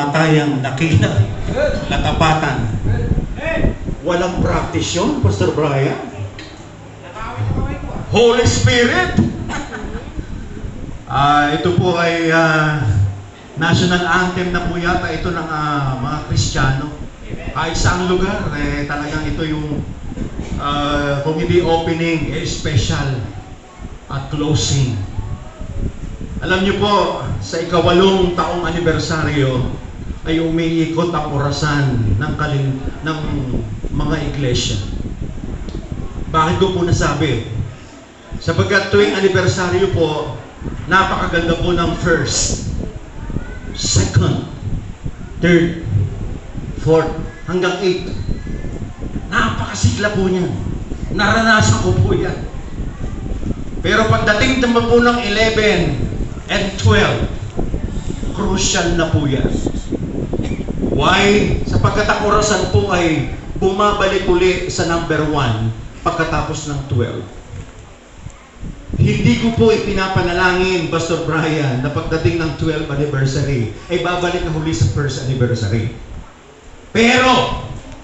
kamatayang dakila, katapatan. Walang practice yun, Pastor Bryan. Holy Spirit. Ito po ay national anthem na po yata ito ng mga Kristiyano. Kahit saang lugar, talagang ito yung kung hindi opening, special at closing. Alam niyo po, sa ika-8 taong anibersaryo ay umiikot ang orasan ng mga iglesia. Bakit ko po nasabi? Sapagkat tuwing anibersaryo po, napakaganda po ng first, second, third, fourth, hanggang 8. Napakasigla po niyan. Naranasan ko po yan. Pero pagdating naman po ng 11 and 12, crucial na po yan. Why? Sapagkat ang orasan po ay bumabalik uli sa number 1 pagkatapos ng 12. Hindi ko po ipinapanalangin, Pastor Bryan, na pagdating ng 12th anniversary, ay babalik na huli sa first anniversary. Pero,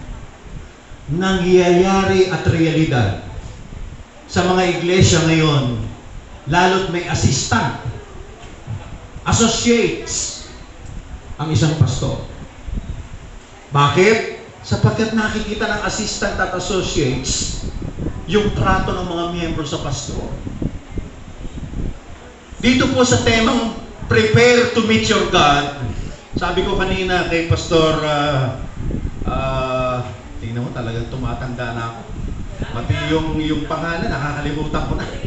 nangyayari at realidad sa mga iglesia ngayon, lalo't may assistant, associates, ang isang pastor. Bakit? Sapagkat nakikita ng assistant at associates yung trato ng mga miyembro sa pastor. Dito po sa temang prepare to meet your God, sabi ko kanina kay Pastor, tingnan mo talagang tumatanda na ako. Pati yung pangalan, nakakalimutan ko na.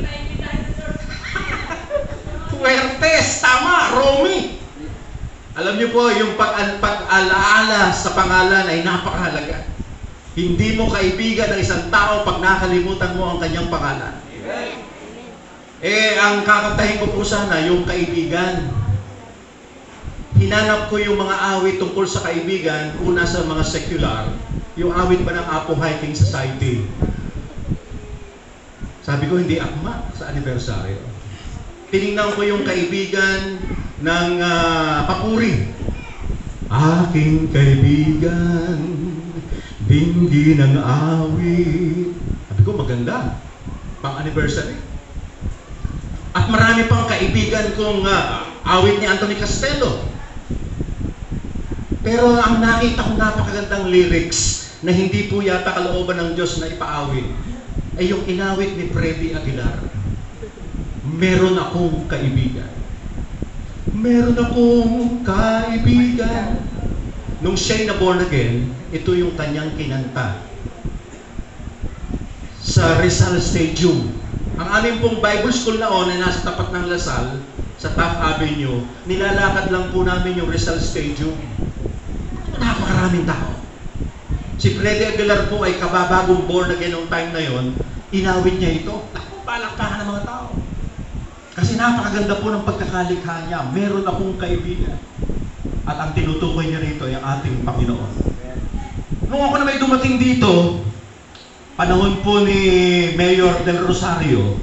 Fuertes, tama, Romy. Alam niyo po, yung pag-alaala sa pangalan ay napakahalaga. Hindi mo kaibigan ng isang tao pag nakalimutan mo ang kanyang pangalan. Ang kakantahin ko po sana, yung kaibigan. Hinanap ko yung mga awit tungkol sa kaibigan, una sa mga secular, yung awit pa ng Apo Hiking Society. Sabi ko, hindi akma sa anibersaryo. Tinignan ko yung kaibigan ng papuri. Aking kaibigan, dinggin ng awit. Sabi ko, maganda. Pang-anniversary. At marami pang kaibigan kong awit ni Anthony Castello. Pero ang nakita kong napakagandang lyrics na hindi po yata kalooban ng Diyos na ipaawit ay yung inawit ni Freddy Aguilar. Meron akong kaibigan. Meron akong kaibigan. Nung siya'y na born again, ito yung kanyang kinanta sa Rizal Stadium. Ang aming pong Bible School noon na nasa tapat ng Lasal, sa Taft Avenue, nilalakad lang po namin yung Rizal Stadium. Napakaraming tao. Si Freddy Aguilar po ay kababagong born again noong time na yon, inawit niya ito. Naku, palakpakan ng mga tao. Kasi napakaganda po ng pagkakalikha niya. Meron akong kaibigan. At ang tinutukoy niya rito ay ang ating Panginoon. Nung ako na may dumating dito, panahon po ni Mayor Del Rosario,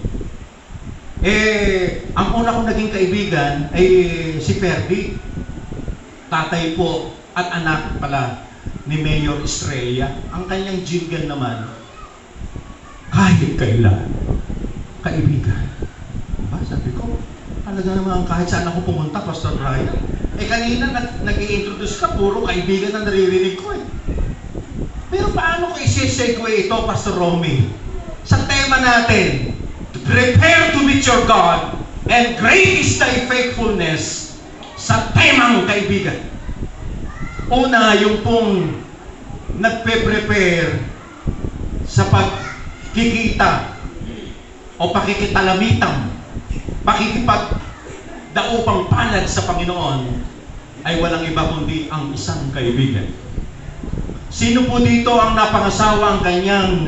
ang una kong naging kaibigan ay si Ferdy. Tatay po at anak pala ni Mayor Estrella. Ang kanyang jingle naman, kahit kailan, kaibigan. Sabi ko, talaga naman kahit saan ako pumunta, Pastor Bryan. Kanina nag-i-introduce ka, puro kaibigan na naririnig ko eh. Pero paano ko isi-segue ito, Pastor Romy? Sa tema natin, prepare to meet your God, and great is thy faithfulness, sa temang kaibigan. Una, yung pong nagpe-prepare sa pagkikita o pakikitalamitan, pakikipagdaupang palad sa Panginoon ay walang iba kundi ang isang kaibigan. Sino po dito ang napangasawa ang kanyang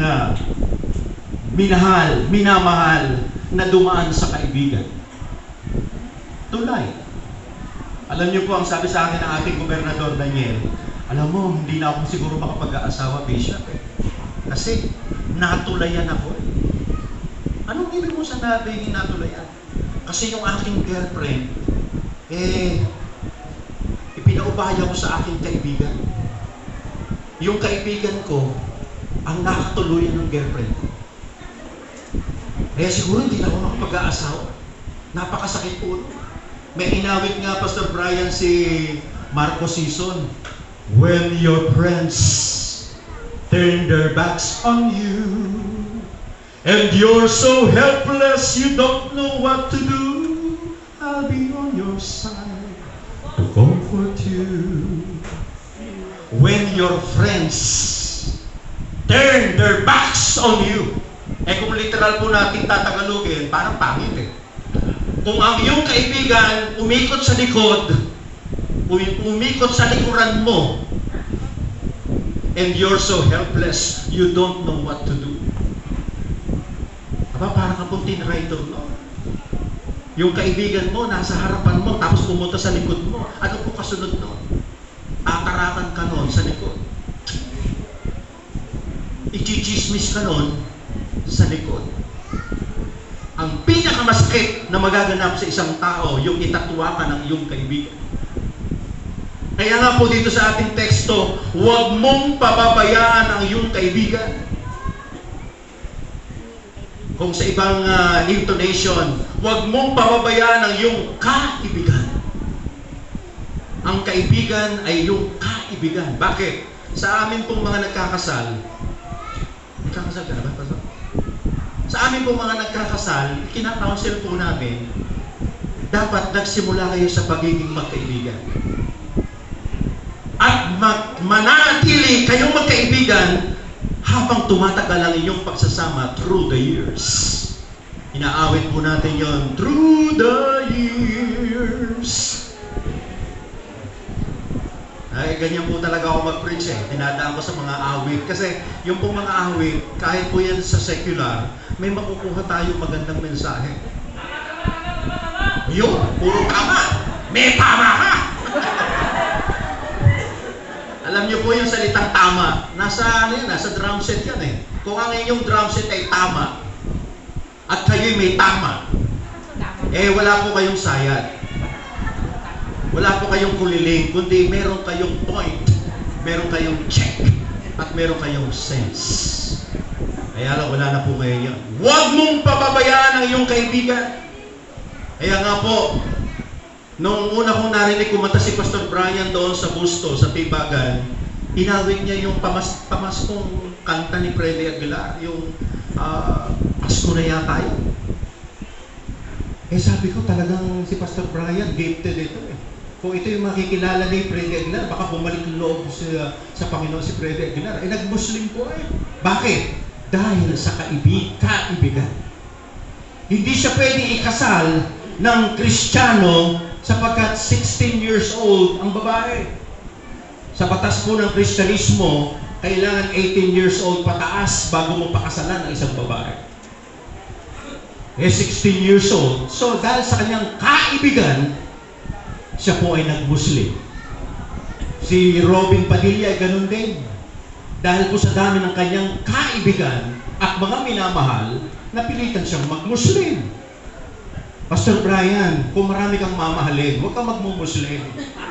minamahal na dumaan sa kaibigan? Tulay. Alam niyo po ang sabi sa akin ng ating Gobernador Daniel, alam mo, hindi na ako siguro makapag-aasawa, Bishop. Kasi natulayan ako. Anong ibig mo sabihin natulayan? Kasi yung aking girlfriend, pinapakubaya ko sa aking kaibigan. Yung kaibigan ko, ang nakatuluyan ng girlfriend ko. Kaya siguro hindi na ako makapag-aasawa. Napakasakit po. May inawit nga, Pastor Bryan, si Marco Sison. When your friends turn their backs on you, and you're so helpless you don't know what to do, I'll be on your side to comfort you. When your friends turn their backs on you, kung literal po natin tatagalogin, parang pangit eh. Kung ang iyong kaibigan umikot sa likod, umikot sa likuran mo, and you're so helpless, you don't know what to do. Aba, parang kang puntin rider, no? Yung kaibigan mo, nasa harapan mo, tapos pumunta sa likod mo. Ano po kasunod nun? Atarakan ka nun sa likod. Ichichismis ka nun sa likod. Ang pinakamasakit na magaganap sa isang tao, yung itatwa ka ng iyong kaibigan. Kaya nga po dito sa ating teksto, huwag mong pababayaan ang iyong kaibigan. Kung sa ibang intonation, huwag mong pababayaan ang iyong kaibigan. Ang kaibigan ay iyong kaibigan. Bakit? Sa amin pong mga nagkakasal ka na ba? Sa amin pong mga nagkakasal, kinakounsel po namin, dapat nagsimula kayo sa pagiging magkaibigan. At manatili kayong magkaibigan habang tumatagal ang inyong pagsasama through the years. Inaawit po natin yon, through the years. Ay, ganyan po talaga ako mag-preach eh. Dinadaan ko sa mga awit. Kasi yung pong mga awit, kahit po yan sa secular, may makukuha tayong magandang mensahe. Yun, puro tama. May tama ka! Alam niyo po yung salitang tama, nasa drum set yan eh. Kung ang inyong drum set ay tama, at kayo'y may tama, eh wala po kayong sayad. Wala po kayong kuliling, kundi meron kayong point, meron kayong check, at meron kayong sense. Kaya lang, wala na po kayo yan. Huwag mong pababayaan ang iyong kaibigan. Kaya nga po, nung una kong narinig kumanta si Pastor Bryan doon sa Busto, sa Tibagan, inawit niya yung pamaskong kanta ni Freddy Aguilar, yung Pasko na yata yun. Eh sabi ko talagang si Pastor Bryan, gifted ito eh. Kung ito yung makikilala ni Freddy Aguilar, baka bumalik ng loob sa Panginoon si Freddy Aguilar. Eh nag-Muslim po eh. Bakit? Dahil sa kaibigan. Hindi siya pwede ikasal ng Kristiyano sapagkat 16 years old ang babae. Sa batas po ng Kristyanismo, kailangan 18 years old pataas bago mo pakasalan ang isang babae. Eh 16 years old. So dahil sa kanyang kaibigan, siya po ay nag-Muslim. Si Robin Padilla ay ganun din. Dahil po sa dami ng kanyang kaibigan at mga minamahal, napilitan siyang mag-Muslim. Pastor Bryan, kung marami kang mamahalin, huwag kang mag-Muslim.